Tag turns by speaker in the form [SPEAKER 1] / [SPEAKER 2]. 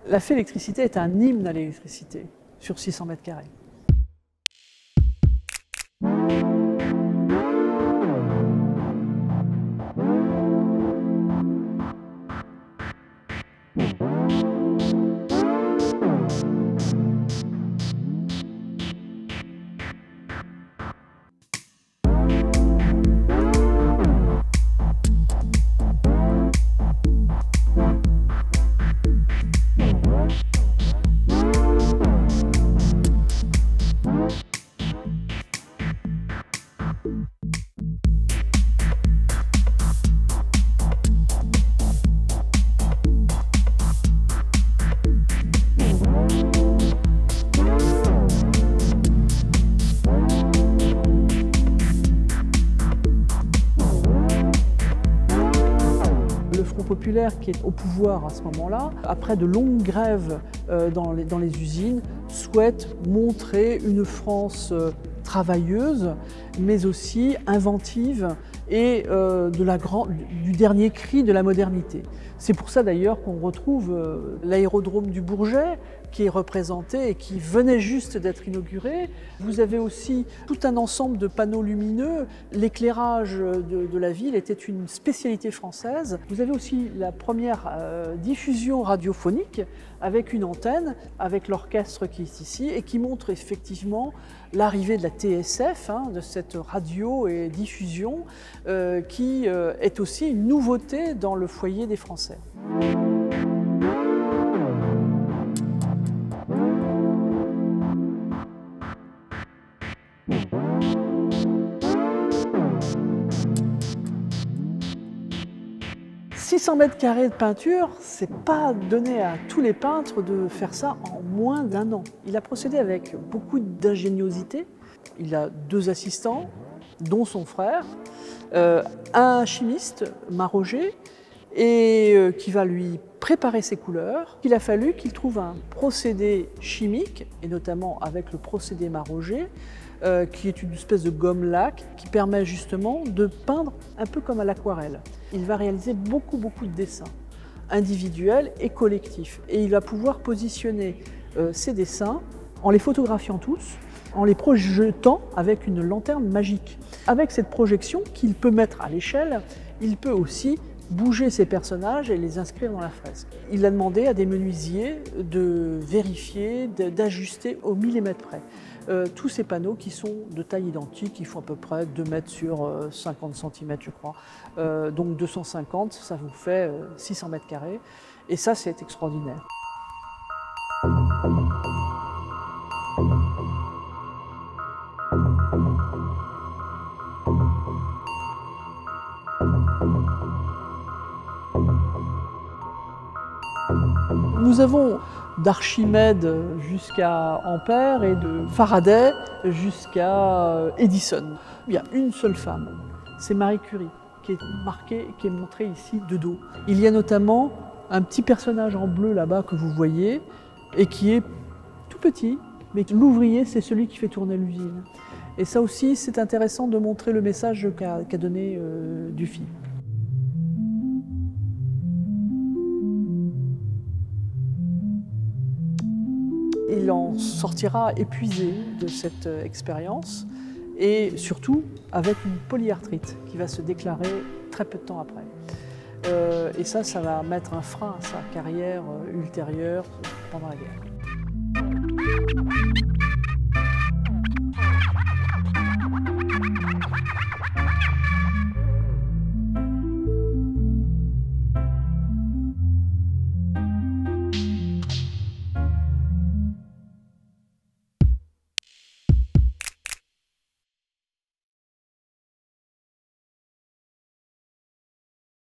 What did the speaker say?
[SPEAKER 1] La fée électricité est un hymne à l'électricité sur 600 mètres carrés. Le Front populaire qui est au pouvoir à ce moment-là, après de longues grèves dans les usines, souhaite montrer une France travailleuse, mais aussi inventive et du dernier cri de la modernité. C'est pour ça d'ailleurs qu'on retrouve l'aérodrome du Bourget qui est représenté et qui venait juste d'être inauguré. Vous avez aussi tout un ensemble de panneaux lumineux. L'éclairage de la ville était une spécialité française. Vous avez aussi la première diffusion radiophonique avec une antenne, avec l'orchestre qui est ici et qui montre effectivement l'arrivée de la TSF, de cette radio et diffusion qui est aussi une nouveauté dans le foyer des Français. 600 mètres carrés de peinture, c'est pas donné à tous les peintres de faire ça en moins d'1 an. Il a procédé avec beaucoup d'ingéniosité. Il a 2 assistants, dont son frère, un chimiste, Maroger, et qui va lui préparer ses couleurs. Il a fallu qu'il trouve un procédé chimique, et notamment avec le procédé Maroger, qui est une espèce de gomme-laque qui permet justement de peindre un peu comme à l'aquarelle. Il va réaliser beaucoup de dessins, individuels et collectifs. Et il va pouvoir positionner ces dessins en les photographiant tous, en les projetant avec une lanterne magique. Avec cette projection qu'il peut mettre à l'échelle, il peut aussi bouger ces personnages et les inscrire dans la fresque. Il a demandé à des menuisiers de vérifier, d'ajuster au millimètre près. Tous ces panneaux qui sont de taille identique, ils font à peu près 2 mètres sur 50 cm je crois. Donc 250, ça vous fait 600 mètres carrés. Et ça, c'est extraordinaire. Nous avons d'Archimède jusqu'à Ampère et de Faraday jusqu'à Edison. Il y a une seule femme, c'est Marie Curie, qui est marquée, qui est montrée ici de dos. Il y a notamment un petit personnage en bleu là-bas que vous voyez et qui est tout petit, mais l'ouvrier, c'est celui qui fait tourner l'usine. Et ça aussi, c'est intéressant de montrer le message qu'a donné Dufy. Il en sortira épuisé de cette expérience et surtout avec une polyarthrite qui va se déclarer très peu de temps après. Et ça va mettre un frein à sa carrière ultérieure pendant la guerre.